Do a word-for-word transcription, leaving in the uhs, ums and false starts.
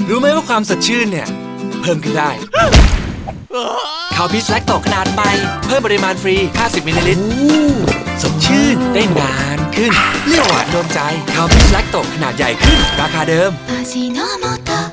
รู้ไหมว่าความสดชื่นเนี่ยเพิ่มขึ้นได้คาวพิสแลคโตขนาดใหม่เพิ่มปริมาณฟรีห้าสิบมิลลิลิตรสดชื่นได้นานขึ้นเรียกหวานโดนใจคาวพิสแลคโตขนาดใหญ่ขึ้นราคาเดิม